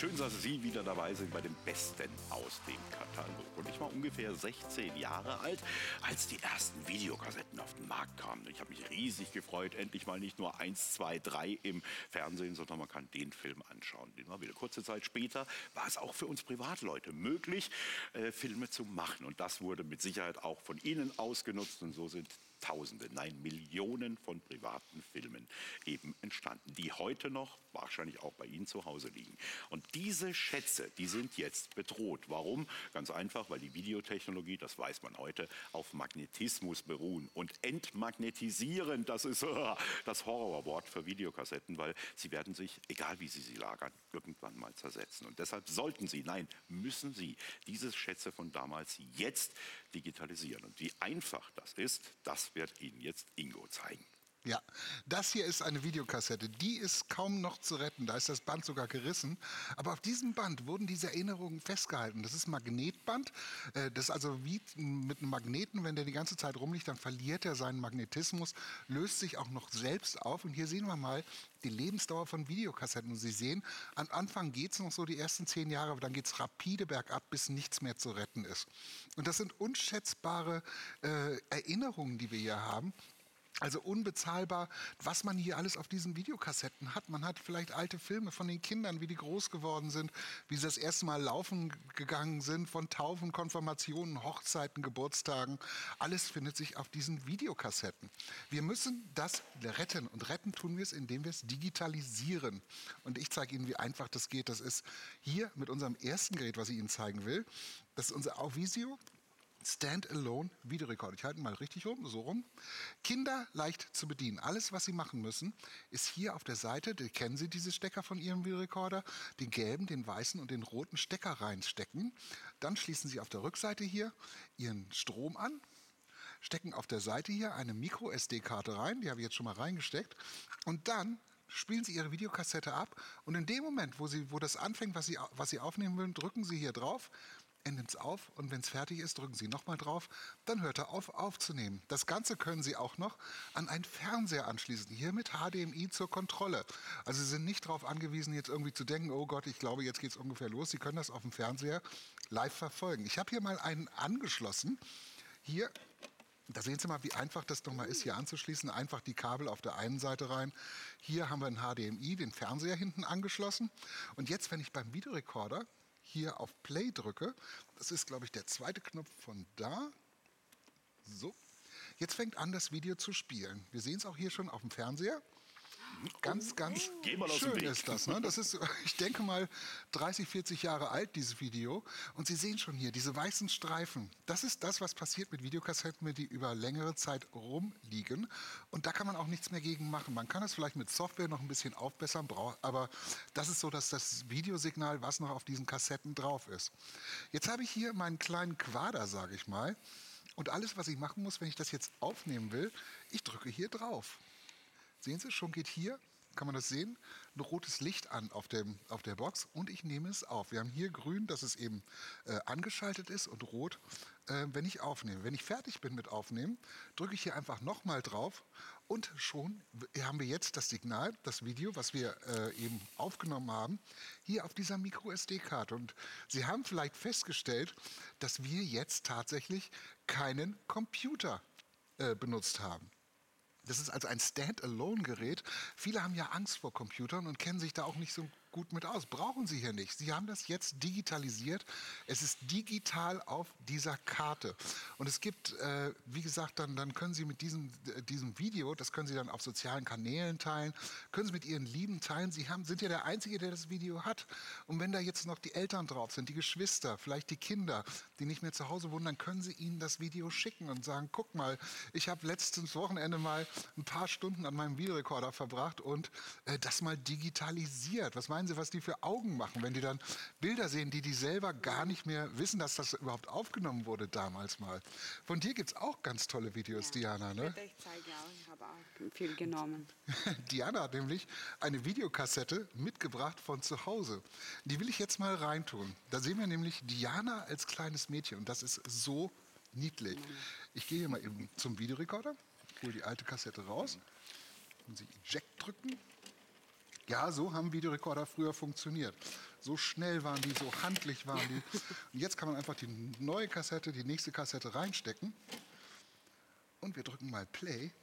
Schön, dass Sie wieder dabei sind bei dem Besten aus dem Katalog. Und ich war ungefähr 16 Jahre alt, als die ersten Videokassetten auf den Markt kamen. Ich habe mich riesig gefreut, endlich mal nicht nur 1, 2, 3 im Fernsehen, sondern man kann den Film anschauen. Den war wieder. Kurze Zeit später war es auch für uns Privatleute möglich, Filme zu machen. Und das wurde mit Sicherheit auch von Ihnen ausgenutzt. Und so sind Tausende, nein Millionen von privaten Filmen eben entstanden, die heute noch wahrscheinlich auch bei Ihnen zu Hause liegen. Und diese Schätze, die sind jetzt bedroht. Warum? Ganz einfach, weil die Videotechnologie, das weiß man heute, auf Magnetismus beruhen. Und entmagnetisieren, das ist das Horrorwort für Videokassetten, weil sie werden sich, egal wie Sie sie lagern, irgendwann mal zersetzen. Und deshalb sollten Sie, nein, müssen Sie diese Schätze von damals jetzt digitalisieren. Und wie einfach das ist, das wird Ihnen jetzt Ingo zeigen. Ja, das hier ist eine Videokassette. Die ist kaum noch zu retten. Da ist das Band sogar gerissen. Aber auf diesem Band wurden diese Erinnerungen festgehalten. Das ist ein Magnetband. Das ist also wie mit einem Magneten. Wenn der die ganze Zeit rumliegt, dann verliert er seinen Magnetismus, löst sich auch noch selbst auf. Und hier sehen wir mal die Lebensdauer von Videokassetten. Und Sie sehen, am Anfang geht es noch so die ersten 10 Jahre, aber dann geht es rapide bergab, bis nichts mehr zu retten ist. Und das sind unschätzbare Erinnerungen, die wir hier haben. Also unbezahlbar, was man hier alles auf diesen Videokassetten hat. Man hat vielleicht alte Filme von den Kindern, wie die groß geworden sind, wie sie das erste Mal laufen gegangen sind, von Taufen, Konfirmationen, Hochzeiten, Geburtstagen. Alles findet sich auf diesen Videokassetten. Wir müssen das retten. Und retten tun wir es, indem wir es digitalisieren. Und ich zeige Ihnen, wie einfach das geht. Das ist hier mit unserem ersten Gerät, was ich Ihnen zeigen will. Das ist unser Auvisio Stand-alone Videorekorder. Ich halte ihn mal richtig rum, so rum. Kinder leicht zu bedienen. Alles, was Sie machen müssen, ist hier auf der Seite, kennen Sie diese Stecker von Ihrem Videorekorder, den gelben, den weißen und den roten Stecker reinstecken. Dann schließen Sie auf der Rückseite hier Ihren Strom an, stecken auf der Seite hier eine Micro-SD-Karte rein, die habe ich jetzt schon mal reingesteckt, und dann spielen Sie Ihre Videokassette ab und in dem Moment, wo das anfängt, was Sie aufnehmen wollen, drücken Sie hier drauf. Er nimmt es auf und wenn es fertig ist, drücken Sie nochmal drauf, dann hört er auf aufzunehmen. Das Ganze können Sie auch noch an einen Fernseher anschließen, hier mit HDMI zur Kontrolle. Also Sie sind nicht darauf angewiesen, jetzt irgendwie zu denken, oh Gott, ich glaube, jetzt geht es ungefähr los. Sie können das auf dem Fernseher live verfolgen. Ich habe hier mal einen angeschlossen. Hier, da sehen Sie mal, wie einfach das nochmal ist, hier anzuschließen. Einfach die Kabel auf der einen Seite rein. Hier haben wir einen HDMI, den Fernseher hinten angeschlossen. Und jetzt, wenn ich beim Videorekorder hier auf Play drücke, das ist, glaube ich, der zweite Knopf von da. So, jetzt fängt an, das Video zu spielen. Wir sehen es auch hier schon auf dem Fernseher. Ganz schön ist das. Ne? Das ist, ich denke mal, 30, 40 Jahre alt, dieses Video. Und Sie sehen schon hier, diese weißen Streifen. Das ist das, was passiert mit Videokassetten, die über längere Zeit rumliegen. Und da kann man auch nichts mehr gegen machen. Man kann es vielleicht mit Software noch ein bisschen aufbessern, aber das ist so, dass das Videosignal, was noch auf diesen Kassetten drauf ist. Jetzt habe ich hier meinen kleinen Quader, sage ich mal. Und alles, was ich machen muss, wenn ich das jetzt aufnehmen will, ich drücke hier drauf. Sehen Sie, schon geht hier, kann man das sehen, ein rotes Licht an auf der Box und ich nehme es auf. Wir haben hier grün, dass es eben angeschaltet ist und rot, wenn ich aufnehme. Wenn ich fertig bin mit Aufnehmen, drücke ich hier einfach nochmal drauf und schon haben wir jetzt das Signal, das Video, was wir eben aufgenommen haben, hier auf dieser Micro-SD-Karte. Und Sie haben vielleicht festgestellt, dass wir jetzt tatsächlich keinen Computer benutzt haben. Das ist also ein Stand-alone-Gerät. Viele haben ja Angst vor Computern und kennen sich da auch nicht so gut mit aus. Brauchen Sie hier nicht. Sie haben das jetzt digitalisiert. Es ist digital auf dieser Karte. Und es gibt, wie gesagt, dann können Sie mit diesem Video, das können Sie dann auf sozialen Kanälen teilen, können Sie mit Ihren Lieben teilen. Sie sind ja der Einzige, der das Video hat. Und wenn da jetzt noch die Eltern drauf sind, die Geschwister, vielleicht die Kinder, die nicht mehr zu Hause wohnen, dann können Sie ihnen das Video schicken und sagen, guck mal, ich habe letztes Wochenende mal ein paar Stunden an meinem Videorekorder verbracht und das mal digitalisiert. Was meinen Sie, was die für Augen machen, wenn die dann Bilder sehen, die selber gar nicht mehr wissen, dass das überhaupt aufgenommen wurde damals mal. Von dir gibt es auch ganz tolle Videos, ja, Diana, ne? Ich zeige auch, ich habe auch viel genommen. Diana hat nämlich eine Videokassette mitgebracht von zu Hause. Die will ich jetzt mal reintun. Da sehen wir nämlich Diana als kleines Mädchen und das ist so niedlich. Ich gehe hier mal eben zum Videorekorder, hole die alte Kassette raus und Sie Eject drücken. Ja, so haben Videorekorder früher funktioniert. So schnell waren die, so handlich waren die. Und jetzt kann man einfach die neue Kassette, die nächste Kassette reinstecken. Und wir drücken mal Play.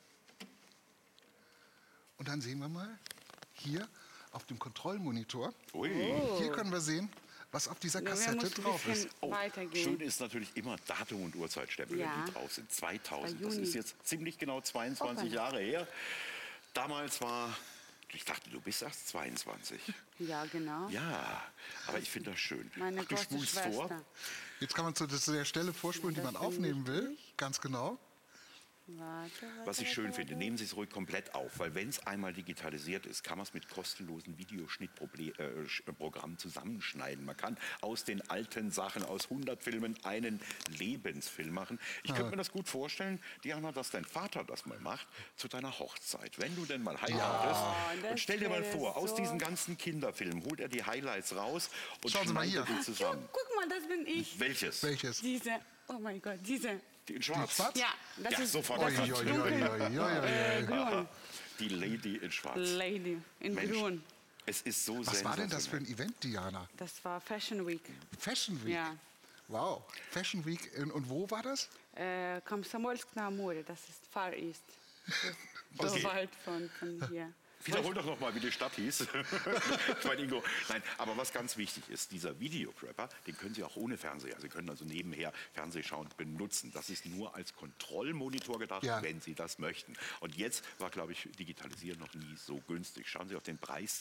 Und dann sehen wir mal hier auf dem Kontrollmonitor. Ui. Hier können wir sehen, was auf dieser Wir Kassette müssen ein drauf ist. bisschen Oh, weitergehen. schön ist natürlich immer Datum und Uhrzeitstempel, Ja. wenn die drauf sind. 2000, Bei das Juni. ist jetzt ziemlich genau 22 Hoppala. Jahre her. Damals war, ich dachte, du bist erst 22. Ja, genau. Ja, aber ich finde das schön. Meine Ach, du große spulst Schwester. vor. Jetzt kann man zu der Stelle vorspulen, die Das man bin aufnehmen nicht will. ich. Ganz genau. Warte, Was ich warte, schön warte, finde, nehmen Sie es ruhig komplett auf, weil wenn es einmal digitalisiert ist, kann man es mit kostenlosen Videoschnittprogrammen zusammenschneiden. Man kann aus den alten Sachen, aus 100 Filmen einen Lebensfilm machen. Ich könnte mir das gut vorstellen, Diana, dass dein Vater das mal macht zu deiner Hochzeit. Wenn du denn mal heiratest, das und stell dir mal wäre vor, aus so- diesen ganzen Kinderfilmen holt er die Highlights raus und Schauen Sie mal schneidet hier. die zusammen. Guck mal, das bin ich. Welches? Welches? Diese, oh mein Gott, diese. Die in Schwarz? schwarz? Ja, das Ja, ist sofort das erkannt. ist Ui, dunkel, ui, ui, ui, ui. grün. Die Lady in Schwarz. Lady in Mensch, grün. es ist so Was war denn das für sensationell. ein Event, Diana? Das war Fashion Week. Fashion Week. Ja. Wow. Fashion Week. Und wo war das? Komsomolsk na Amore, das ist Far East. Das Okay. ist so weit von hier. Wiederhol doch noch mal, wie die Stadt hieß. Ich meine, Ingo, nein, aber was ganz wichtig ist, dieser Videograpper, den können Sie auch ohne Fernseher, Sie können also nebenher Fernsehschauen benutzen. Das ist nur als Kontrollmonitor gedacht, Ja. wenn Sie das möchten. Und jetzt war, glaube ich, Digitalisieren noch nie so günstig. Schauen Sie auf den Preis,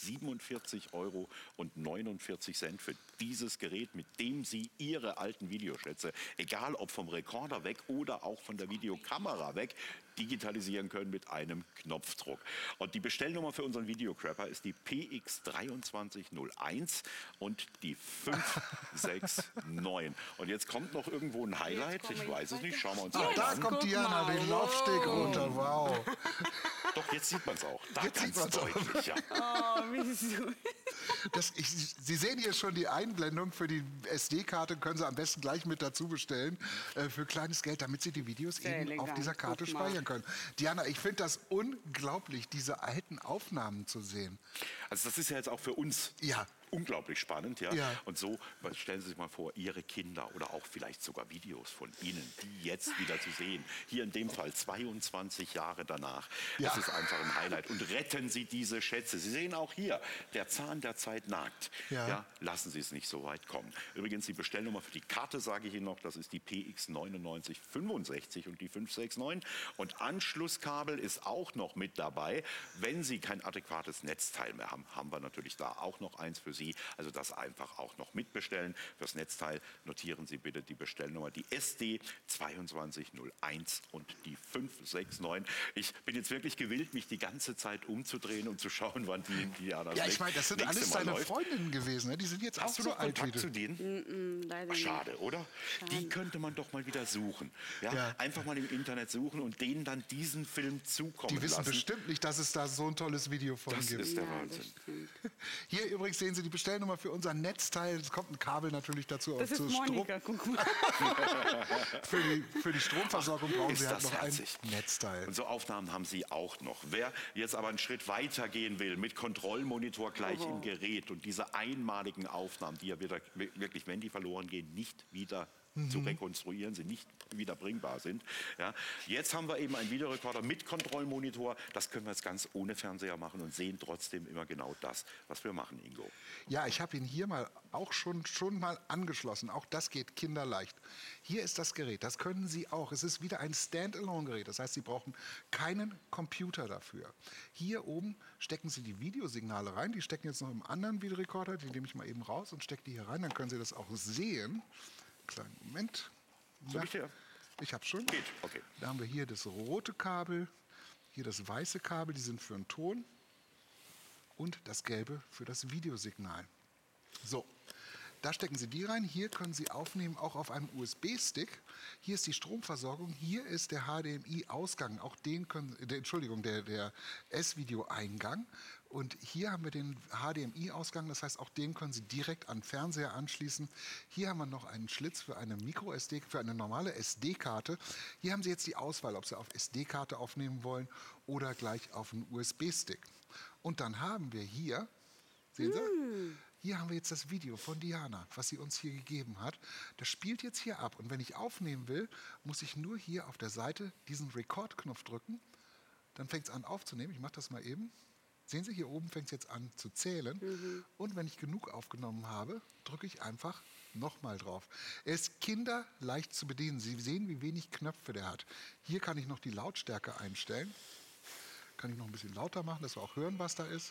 47,49 € für dieses Gerät, mit dem Sie Ihre alten Videoschätze, egal ob vom Rekorder weg oder auch von der Videokamera weg, digitalisieren können mit einem Knopfdruck. Und die Bestellnummer für unseren Videocrapper ist die PX2301 und die 569. Und jetzt kommt noch irgendwo ein Highlight, Jetzt komme ich ich weiß es nicht, weiter. schauen wir uns Ah, mal da an. kommt Guck Diana mal, den wow. Laufsteg runter. Wow. Doch, jetzt sieht man es auch. Da Jetzt sieht ganz man's auch. deutlich, ja. Oh, wie süß. Sie sehen hier schon die Einblendung für die SD-Karte, können Sie am besten gleich mit dazu bestellen, für kleines Geld, damit Sie die Videos Sehr eben auf elegant, dieser Karte guck mal. speichern können. Diana, ich finde das unglaublich, diese alten Aufnahmen zu sehen. Also das ist ja jetzt auch für uns Ja. unglaublich spannend. Ja? Ja. Und so, stellen Sie sich mal vor, Ihre Kinder oder auch vielleicht sogar Videos von Ihnen, die jetzt wieder zu sehen. Hier in dem Fall 22 Jahre danach. Ja. Das ist einfach ein Highlight. Und retten Sie diese Schätze. Sie sehen auch hier, der Zahn der Zeit nagt. Ja. Lassen Sie es nicht so weit kommen. Übrigens, die Bestellnummer für die Karte sage ich Ihnen noch, das ist die PX9965 und die 569. Und Anschlusskabel ist auch noch mit dabei. Wenn Sie kein adäquates Netzteil mehr haben, haben wir natürlich da auch noch eins für Sie. Also das einfach auch noch mitbestellen. Fürs Netzteil notieren Sie bitte die Bestellnummer, die SD 2201 und die 569. Ich bin jetzt wirklich gewillt, mich die ganze Zeit umzudrehen und zu schauen, wann die Diana Ja, ich meine, das sind nächste alles Mal deine läuft. Freundinnen gewesen. Ne? Die sind jetzt Hast auch du so noch alt wie Kontakt du. zu denen? Leider nicht. Schade, oder? Die könnte man doch mal wieder suchen. Ja? Ja. Einfach mal im Internet suchen und denen dann diesen Film zukommen Die wissen lassen. bestimmt nicht, dass es da so ein tolles Video von Das gibt. ist der Ja, Wahnsinn. das stimmt. Hier übrigens sehen Sie die Bestellnummer für unser Netzteil. Es kommt ein Kabel natürlich dazu. Das ist zur Monika, guck mal. für die Stromversorgung brauchen Ist Sie halt das noch ein herzig. Netzteil. Und so Aufnahmen haben Sie auch noch. Wer jetzt aber einen Schritt weiter gehen will, mit Kontrollmonitor gleich im Gerät und diese einmaligen Aufnahmen, die ja wieder, wirklich, wenn die verloren gehen, nicht wieder zu rekonstruieren sind, nicht wiederbringbar sind. Ja. Jetzt haben wir eben einen Videorekorder mit Kontrollmonitor. Das können wir jetzt ganz ohne Fernseher machen und sehen trotzdem immer genau das, was wir machen, Ingo. Ja, ich habe ihn hier mal auch schon mal angeschlossen. Auch das geht kinderleicht. Hier ist das Gerät. Das können Sie auch. Es ist wieder ein Standalone-Gerät. Das heißt, Sie brauchen keinen Computer dafür. Hier oben stecken Sie die Videosignale rein. Die stecken jetzt noch im anderen Videorekorder. Die nehme ich mal eben raus und stecke die hier rein. Dann können Sie das auch sehen. Kleinen Moment. Soll ich dir? Ich habe schon. Geht, okay. Da haben wir hier das rote Kabel, hier das weiße Kabel, die sind für den Ton und das gelbe für das Videosignal. So, da stecken Sie die rein. Hier können Sie aufnehmen, auch auf einem USB-Stick. Hier ist die Stromversorgung, hier ist der HDMI-Ausgang, auch den können, der S-Video-Eingang. Und hier haben wir den HDMI-Ausgang, das heißt, auch den können Sie direkt an den Fernseher anschließen. Hier haben wir noch einen Schlitz für eine Micro-SD, für eine normale SD-Karte. Hier haben Sie jetzt die Auswahl, ob Sie auf SD-Karte aufnehmen wollen oder gleich auf einen USB-Stick. Und dann haben wir hier Sehen Sie? Hier haben wir jetzt das Video von Diana, was sie uns hier gegeben hat. Das spielt jetzt hier ab. Und wenn ich aufnehmen will, muss ich nur hier auf der Seite diesen Record-Knopf drücken. Dann fängt es an aufzunehmen. Ich mache das mal eben. Sehen Sie, hier oben fängt es jetzt an zu zählen. Und wenn ich genug aufgenommen habe, drücke ich einfach nochmal drauf. Er ist kinderleicht zu bedienen. Sie sehen, wie wenig Knöpfe der hat. Hier kann ich noch die Lautstärke einstellen. Kann ich noch ein bisschen lauter machen, dass wir auch hören, was da ist.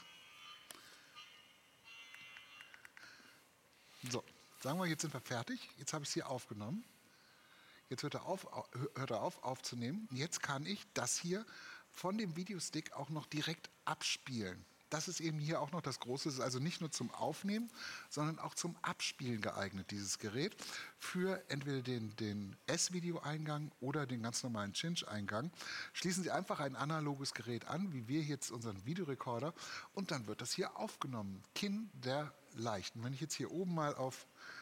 So, sagen wir, jetzt sind wir fertig. Jetzt habe ich es hier aufgenommen. Jetzt hört er auf aufzunehmen. Jetzt kann ich das hier von dem Videostick auch noch direkt abspielen. Das ist eben hier auch noch das Große. Es ist also nicht nur zum Aufnehmen, sondern auch zum Abspielen geeignet, dieses Gerät. Für entweder den S-Video-Eingang oder den ganz normalen Cinch-Eingang. Schließen Sie einfach ein analoges Gerät an, wie wir jetzt unseren Videorekorder, und dann wird das hier aufgenommen. Kinderleicht. Und wenn ich jetzt hier oben mal auf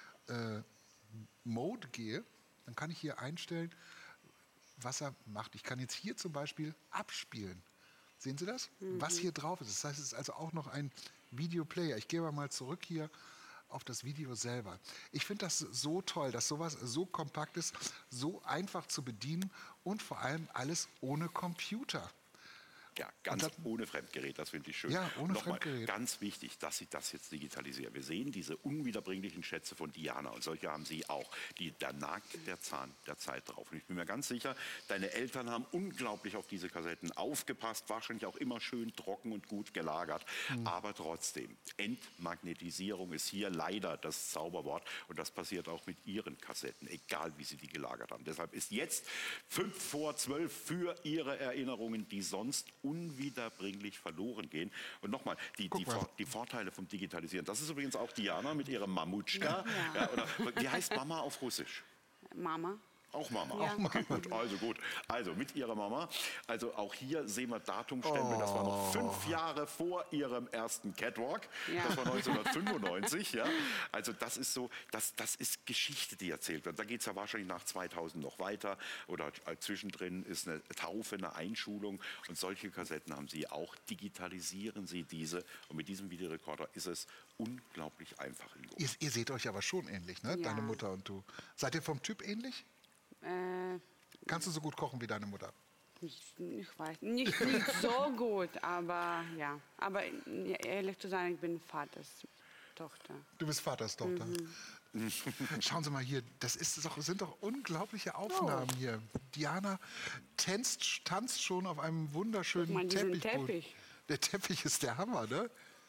Mode gehe, dann kann ich hier einstellen, was er macht. Ich kann jetzt hier zum Beispiel abspielen. Sehen Sie das? Was hier drauf ist. Das heißt, es ist also auch noch ein Videoplayer. Ich gehe mal zurück hier auf das Video selber. Ich finde das so toll, dass sowas so kompakt ist, so einfach zu bedienen und vor allem alles ohne Computer. Ja, ganz ohne Fremdgerät, das finde ich schön. Ja, ohne Nochmal, Fremdgerät. ganz wichtig, dass Sie das jetzt digitalisieren. Wir sehen diese unwiederbringlichen Schätze von Diana und solche haben Sie auch. Da nagt der Zahn der Zeit drauf. Und ich bin mir ganz sicher, deine Eltern haben unglaublich auf diese Kassetten aufgepasst, wahrscheinlich auch immer schön trocken und gut gelagert. Aber trotzdem, Entmagnetisierung ist hier leider das Zauberwort und das passiert auch mit Ihren Kassetten, egal wie Sie die gelagert haben. Deshalb ist jetzt 5 vor 12 für Ihre Erinnerungen, die sonst unwiederbringlich verloren gehen. Und nochmal, die Vorteile vom Digitalisieren. Das ist übrigens auch Diana mit ihrem Mamutschka. Ja, oder, wie heißt Mama auf Russisch? Mama. Auch Mama. Ja. Okay, gut. Also mit ihrer Mama. Also auch hier sehen wir Datumstempel. Das war noch 5 Jahre vor ihrem ersten Catwalk. Ja. Das war 1995. Ja. Also das ist so, das ist Geschichte, die erzählt wird. Da geht es ja wahrscheinlich nach 2000 noch weiter. Oder zwischendrin ist eine Taufe, eine Einschulung. Und solche Kassetten haben Sie auch. Digitalisieren Sie diese. Und mit diesem Videorekorder ist es unglaublich einfach. Ingo. Ihr seht euch aber schon ähnlich, ne? Ja. Deine Mutter und du. Seid ihr vom Typ ähnlich? Kannst du so gut kochen wie deine Mutter? Ich weiß nicht so gut, aber ja. Aber ehrlich zu sein, ich bin Vaters Tochter. Du bist Vaters Tochter. Schauen Sie mal hier, sind doch unglaubliche Aufnahmen hier. Diana tanzt schon auf einem wunderschönen Guck mal, diesen Teppichboden. Teppich. Der Teppich ist der Hammer, ne?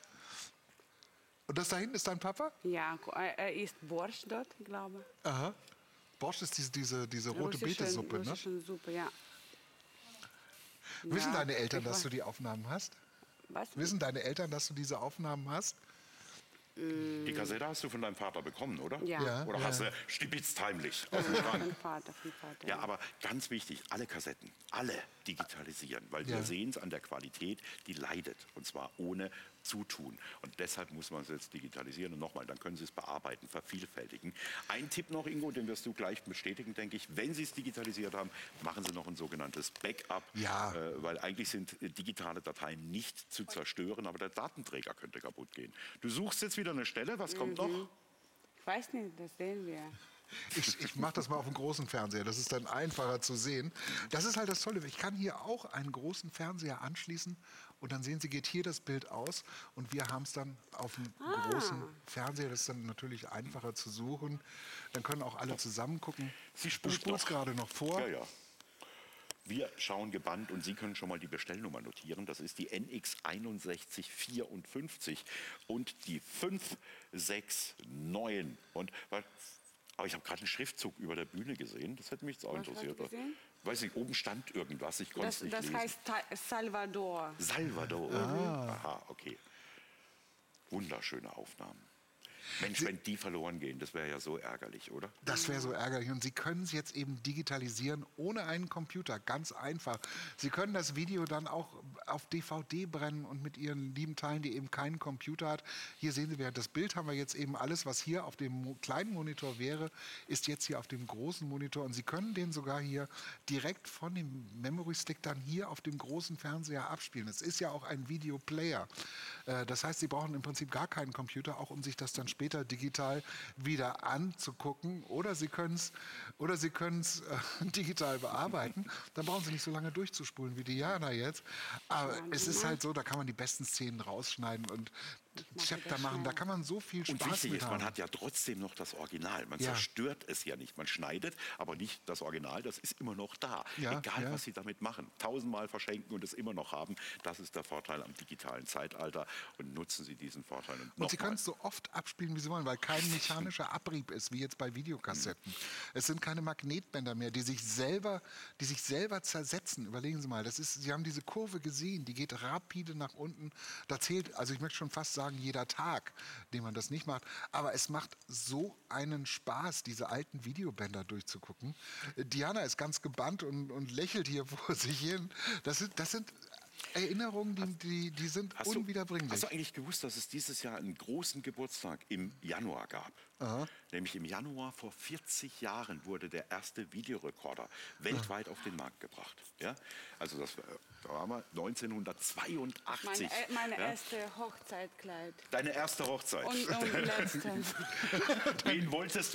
Und das da hinten ist dein Papa? Ja, er isst Borscht dort, ich glaube. Aha. Borscht ist diese rote Betesuppe, ne? Russische Suppe, ja. Wissen Ja, deine Eltern, ich dass weiß- du die Aufnahmen hast? Was? Wissen deine Eltern, dass du diese Aufnahmen hast? Die Kassette hast du von deinem Vater bekommen, oder? Ja. Ja. Oder hast du stibitzheimlich aus dem Von Schrank? Vater. Ja, aber ganz wichtig, alle Kassetten, alle digitalisieren, weil wir Ja. sehen es an der Qualität, die leidet, und zwar ohne Zutun. Und deshalb muss man es jetzt digitalisieren. Und nochmal, dann können Sie es bearbeiten, vervielfältigen. Ein Tipp noch, Ingo, den wirst du gleich bestätigen, denke ich. Wenn Sie es digitalisiert haben, machen Sie noch ein sogenanntes Backup. Ja. Weil eigentlich sind digitale Dateien nicht zu zerstören, aber der Datenträger könnte kaputt gehen. Du suchst jetzt wieder eine Stelle, was kommt noch? Ich weiß nicht, das sehen wir. Ich mache das mal auf dem großen Fernseher, das ist dann einfacher zu sehen. Das ist halt das Tolle, ich kann hier auch einen großen Fernseher anschließen und dann sehen Sie, geht hier das Bild aus und wir haben es dann auf dem großen Fernseher. Das ist dann natürlich einfacher zu suchen. Dann können auch alle zusammen gucken. Sie Du spult spulst doch. gerade noch vor. Ja, ja. Wir schauen gebannt und Sie können schon mal die Bestellnummer notieren. Das ist die NX6154 und die 569. Aber ich habe gerade einen Schriftzug über der Bühne gesehen. Das hätte mich jetzt auch Was hast interessiert. du gesehen? Weiß nicht, oben stand irgendwas. Ich konnte es nicht Das lesen. heißt Salvador. Salvador. Aha, okay. Wunderschöne Aufnahmen. Mensch, wenn die verloren gehen, das wäre ja so ärgerlich, oder? Das wäre so ärgerlich. Und Sie können es jetzt eben digitalisieren ohne einen Computer. Ganz einfach. Sie können das Video dann auch auf DVD brennen und mit Ihren Lieben teilen, die eben keinen Computer hat. Hier sehen Sie, das Bild haben wir jetzt eben alles, was hier auf dem kleinen Monitor wäre, ist jetzt hier auf dem großen Monitor. Und Sie können den sogar hier direkt von dem Memory Stick dann hier auf dem großen Fernseher abspielen. Es ist ja auch ein Videoplayer. Das heißt, Sie brauchen im Prinzip gar keinen Computer, auch um sich das dann später digital wieder anzugucken. Oder Sie können es digital bearbeiten. Dann brauchen Sie nicht so lange durchzuspulen wie Diana jetzt. Aber es ist halt so, da kann man die besten Szenen rausschneiden und Chapter machen. Da kann man so viel Spaß Und wichtig mit ist, haben. man hat ja trotzdem noch das Original. Man Ja. zerstört es ja nicht. Man schneidet, aber nicht das Original, das ist immer noch da. Ja, Egal, ja. was Sie damit machen. 1000-mal verschenken und es immer noch haben. Das ist der Vorteil am digitalen Zeitalter. Und nutzen Sie diesen Vorteil. Und Sie können es so oft abspielen, wie Sie wollen, weil kein mechanischer Abrieb ist, wie jetzt bei Videokassetten. Es sind keine Magnetbänder mehr, die sich selber zersetzen. Überlegen Sie mal, Sie haben diese Kurve gesehen, die geht rapide nach unten. Da zählt, also ich möchte schon fast sagen, jeder Tag, den man das nicht macht. Aber es macht so einen Spaß, diese alten Videobänder durchzugucken. Diana ist ganz gebannt und lächelt hier vor sich hin. Das sind Erinnerungen, die sind unwiederbringlich. Hast du eigentlich gewusst, dass es dieses Jahr einen großen Geburtstag im Januar gab? Nämlich im Januar vor 40 Jahren wurde der erste Videorekorder weltweit auf den Markt gebracht. Ja? Also das war mal 1982. Meine erste Hochzeitkleid. Deine erste Hochzeit. Und letzte. Wen wolltest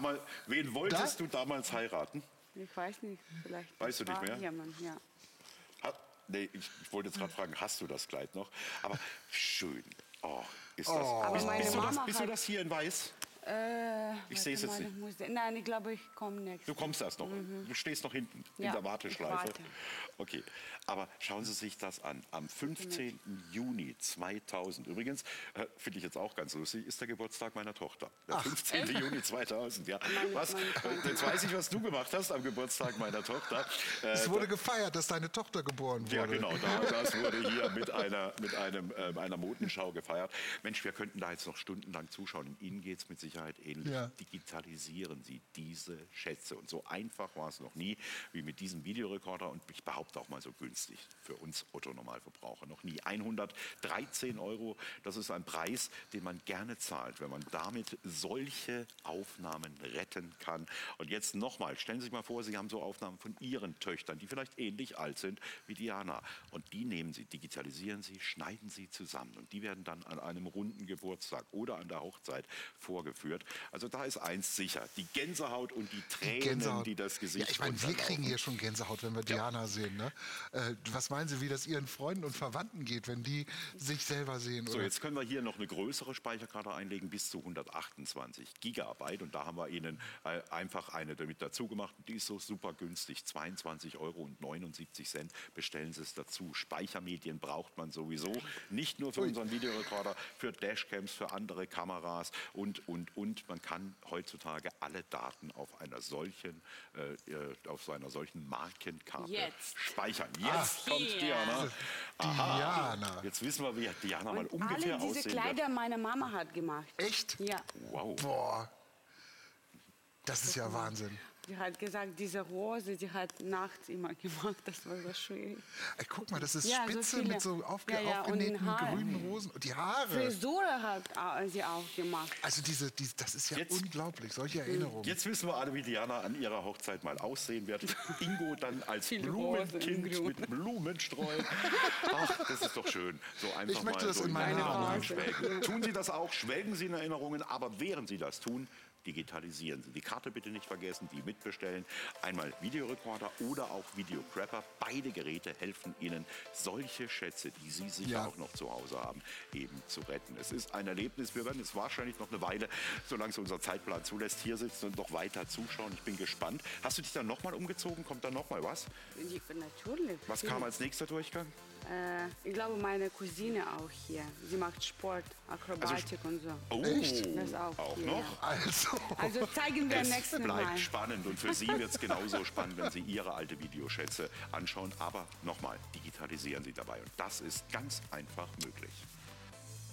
du damals heiraten? Ich weiß nicht, vielleicht. Weißt du nicht war mehr? Jemand, ja. Nee, ich wollte jetzt gerade fragen, hast du das Kleid noch? Aber schön. Oh, ist das. Aber meine Mama Bist du das hier in Weiß? Ich sehe es jetzt nicht. Nein, ich glaube, ich komme nächstes. Du kommst erst noch. Du stehst noch hinten in Ja, der ich Warteschleife. warte. Okay, aber schauen Sie sich das an. Am 15. Juni 2000, übrigens, finde ich jetzt auch ganz lustig, ist der Geburtstag meiner Tochter. Der 15. Juni 2000, ja. Jetzt weiß ich, was du gemacht hast am Geburtstag meiner Tochter. Es wurde gefeiert, dass deine Tochter geboren wurde. Ja, genau. Das wurde hier mit einer Modenschau gefeiert. Mensch, wir könnten da jetzt noch stundenlang zuschauen. Ihnen geht es mit Sicherheit ähnlich. Ja. Digitalisieren Sie diese Schätze. Und so einfach war es noch nie wie mit diesem Videorekorder. Und ich behaupte auch mal so günstig für uns Otto-Normalverbraucher noch nie. 113 €, das ist ein Preis, den man gerne zahlt, wenn man damit solche Aufnahmen retten kann. Und jetzt nochmal, stellen Sie sich mal vor, Sie haben so Aufnahmen von Ihren Töchtern, die vielleicht ähnlich alt sind wie Diana. Und die nehmen Sie, digitalisieren Sie, schneiden Sie zusammen. Und die werden dann an einem runden Geburtstag oder an der Hochzeit vorgeführt. Also da ist eins sicher, die Gänsehaut und die Tränen, die das Gesicht Ja, ich meine, wir runterlaufen. kriegen hier schon Gänsehaut, wenn wir Diana sehen. Ne? Was meinen Sie, wie das Ihren Freunden und Verwandten geht, wenn die sich selber sehen? So, Oder? jetzt können wir hier noch eine größere Speicherkarte einlegen, bis zu 128 Gigabyte. Und da haben wir Ihnen einfach eine damit dazu gemacht. Die ist so super günstig, 22,79 €. Bestellen Sie es dazu. Speichermedien braucht man sowieso. Nicht nur für unseren Videorekorder, für Dashcams, für andere Kameras und. Man kann heutzutage alle Daten auf einer solchen Markenkarte Jetzt. speichern. Jetzt kommt hier. Diana. Diana. Jetzt wissen wir, wie Diana mal Und ungefähr alle diese aussehen Kleider wird. meine Mama hat gemacht. Echt? Ja. Wow. Boah. Das ist ja Wahnsinn. Die hat gesagt, diese Rose, die hat nachts immer gemacht. Das war so schön. Ey, guck mal, das ist Ja, so spitze viele. mit so Ja, und aufgenähten Haare. grünen Rosen. Und die Haare. Frisur hat sie auch gemacht. Also das ist ja Jetzt- unglaublich, solche Erinnerungen. Jetzt wissen wir alle, wie Diana an ihrer Hochzeit mal aussehen wird. Ingo dann als Viele Blumenkind Rosen, mit Blumensträuch. Ach, das ist doch schön. So einfach Ich möchte mal das so in meine Erinnerungen Erinnerung. schwelgen. Tun Sie das auch, schwelgen Sie in Erinnerungen, aber während Sie das tun, digitalisieren Sie. Die Karte bitte nicht vergessen, die mitbestellen. Einmal Videorekorder oder auch Videocrapper. Beide Geräte helfen Ihnen, solche Schätze, die Sie sicher auch noch zu Hause haben, eben zu retten. Es ist ein Erlebnis. Wir werden jetzt wahrscheinlich noch eine Weile, solange es unser Zeitplan zulässt, hier sitzen und noch weiter zuschauen. Ich bin gespannt. Hast du dich dann nochmal umgezogen? Kommt dann nochmal was? Natürlich. Was kam als nächster Durchgang? Ich glaube, meine Cousine auch hier. Sie macht Sport, Akrobatik und so. Oh, Das auch hier, noch? Also zeigen wir Es nächstes bleibt Mal. spannend und für Sie wird es genauso spannend, wenn Sie Ihre alte Videoschätze anschauen. Aber nochmal, digitalisieren Sie dabei und das ist ganz einfach möglich.